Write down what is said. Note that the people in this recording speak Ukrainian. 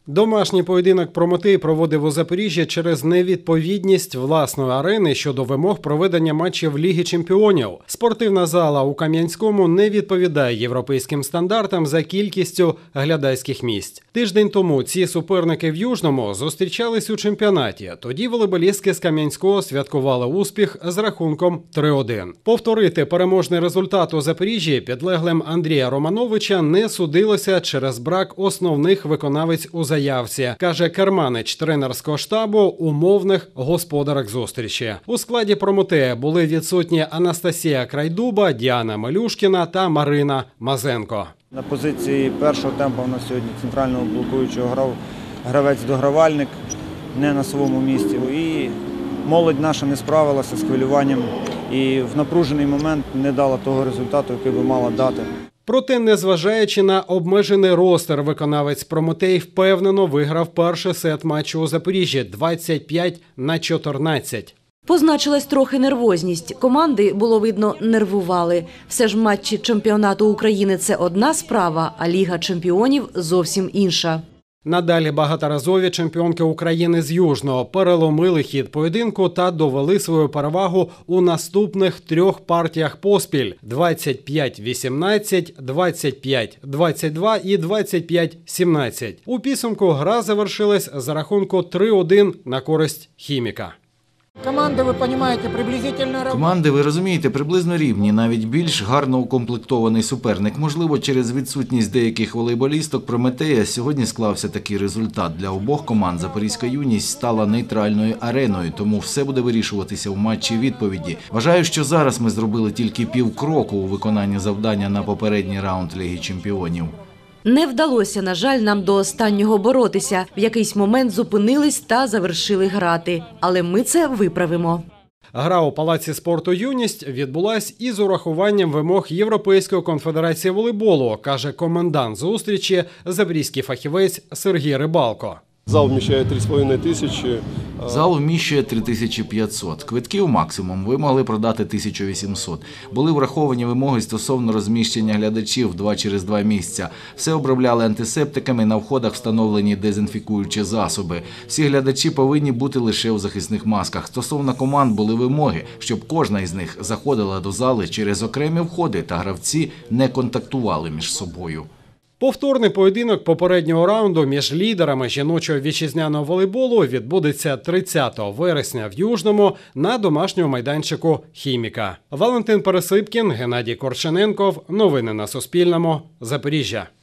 Домашній поєдинок «Прометей» проводив у Запоріжжі через невідповідність власної арени щодо вимог проведення матчів Ліги чемпіонів. Спортивна зала у Кам'янському не відповідає європейським стандартам за кількістю глядацьких місць. Тиждень тому ці суперники в Южному зустрічались у чемпіонаті. Тоді волейболістки з Кам'янського святкували успіх з рахунком 3-1. Повторити переможний результат у Запоріжжі підлеглим Андрія Романовича не судилося через брак основних виконавець у заявці, каже керманич тренерського штабу умовних господарок зустрічі. У складі «Прометея» були відсутні Анастасія Крайдуба, Діана Малюшкіна та Марина Мазенко. На позиції першого темпу у нас сьогодні центрального блокуючого грав гравець-догравальник не на своєму місці. І молодь наша не справилася з хвилюванням і в напружений момент не дала того результату, який би мала дати. Проте, незважаючи на обмежений ростер, виконавець «Прометей» впевнено виграв перший сет матчу у Запоріжжі 25-14. Позначилась трохи нервозність. Команди, було видно, нервували. Все ж матчі чемпіонату України – це одна справа, а Ліга чемпіонів – зовсім інша. Надалі багаторазові чемпіонки України з Южного переломили хід поєдинку та довели свою перевагу у наступних трьох партіях поспіль – 25-18, 25-22 і 25-17. У підсумку гра завершилась за рахунку 3-1 на користь «Хіміка». Команди, ви розумієте, приблизно рівні, навіть більш гарно укомплектований суперник. Можливо, через відсутність деяких волейболісток «Прометея» сьогодні склався такий результат. Для обох команд «Запорізька юність» стала нейтральною ареною, тому все буде вирішуватися в матчі відповіді. Вважаю, що зараз ми зробили тільки півкроку у виконанні завдання на попередній раунд Ліги чемпіонів. Не вдалося, на жаль, нам до останнього боротися. В якийсь момент зупинились та завершили грати. Але ми це виправимо. Гра у Палаці спорту «Юність» відбулась із урахуванням вимог Європейської конфедерації волейболу, каже комендант зустрічі, запорізький фахівець Сергій Рибалко. Зал вміщає 3,5 тисячі. Зал вміщує 3500. Квитків максимум ви могли продати 1800. Були враховані вимоги стосовно розміщення глядачів 2 через 2 місця. Все обробляли антисептиками, на входах встановлені дезінфікуючі засоби. Всі глядачі повинні бути лише у захисних масках. Стосовно команд були вимоги, щоб кожна із них заходила до зали через окремі входи та гравці не контактували між собою. Повторний поєдинок попереднього раунду між лідерами жіночого вітчизняного волейболу відбудеться 30 вересня в Южному на домашньому майданчику «Хіміка». Валентин Пересипкін, Геннадій Корчененков. Новини на Суспільному. Запоріжжя.